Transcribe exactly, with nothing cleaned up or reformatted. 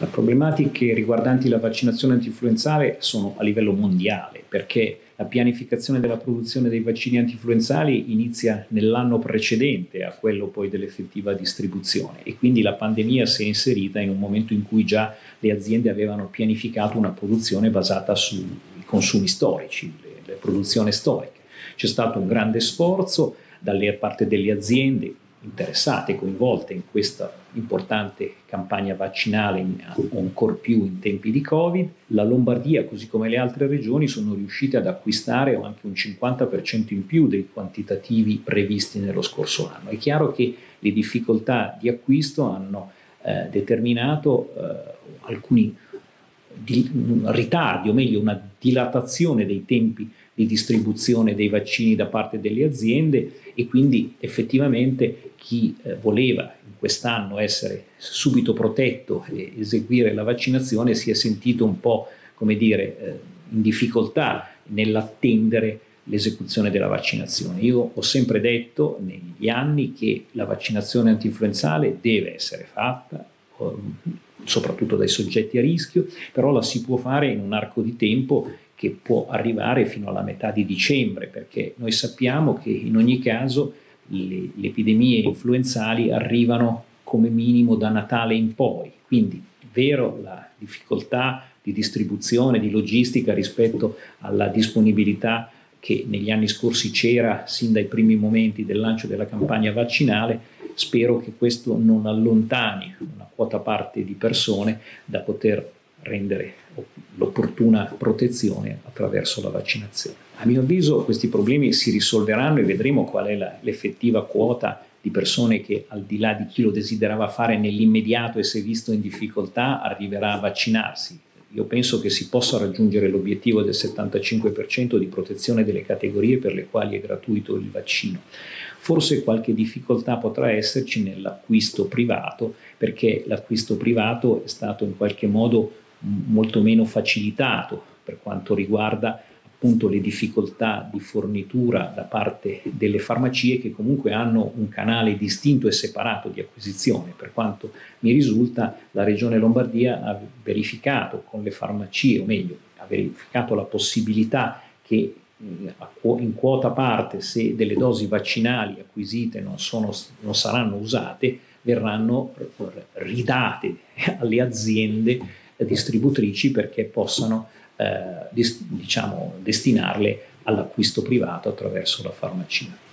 Le problematiche riguardanti la vaccinazione antinfluenzale sono a livello mondiale, perché la pianificazione della produzione dei vaccini antinfluenzali inizia nell'anno precedente a quello poi dell'effettiva distribuzione, e quindi la pandemia si è inserita in un momento in cui già le aziende avevano pianificato una produzione basata sui consumi storici, le, le produzioni storiche. C'è stato un grande sforzo dalle parte delle aziende interessate, coinvolte in questa importante campagna vaccinale, ancor più in tempi di Covid. La Lombardia, così come le altre regioni, sono riuscite ad acquistare anche un cinquanta per cento in più dei quantitativi previsti nello scorso anno. È chiaro che le difficoltà di acquisto hanno eh, determinato eh, alcuni di, ritardi, o meglio una dilatazione dei tempi di distribuzione dei vaccini da parte delle aziende, e quindi effettivamente chi eh, voleva in quest'anno essere subito protetto e eseguire la vaccinazione si è sentito un po', come dire, eh, in difficoltà nell'attendere l'esecuzione della vaccinazione. Io ho sempre detto negli anni che la vaccinazione antinfluenzale deve essere fatta, soprattutto dai soggetti a rischio, però la si può fare in un arco di tempo che può arrivare fino alla metà di dicembre, perché noi sappiamo che in ogni caso le, le epidemie influenzali arrivano come minimo da Natale in poi, quindi vero la difficoltà di distribuzione, di logistica rispetto alla disponibilità che negli anni scorsi c'era sin dai primi momenti del lancio della campagna vaccinale. Spero che questo non allontani una quota parte di persone da poter rendere l'opportuna protezione attraverso la vaccinazione. A mio avviso questi problemi si risolveranno e vedremo qual è la, l'effettiva quota di persone che, al di là di chi lo desiderava fare nell'immediato e si è visto in difficoltà, arriverà a vaccinarsi. Io penso che si possa raggiungere l'obiettivo del settantacinque per cento di protezione delle categorie per le quali è gratuito il vaccino. Forse qualche difficoltà potrà esserci nell'acquisto privato, perché l'acquisto privato è stato in qualche modo molto meno facilitato per quanto riguarda appunto le difficoltà di fornitura da parte delle farmacie, che comunque hanno un canale distinto e separato di acquisizione. Per quanto mi risulta, la Regione Lombardia ha verificato con le farmacie, o meglio, ha verificato la possibilità che in quota parte, se delle dosi vaccinali acquisite non, sono, non saranno usate, verranno ridate alle aziende distributrici perché possano eh, dis- diciamo, destinarle all'acquisto privato attraverso la farmacia.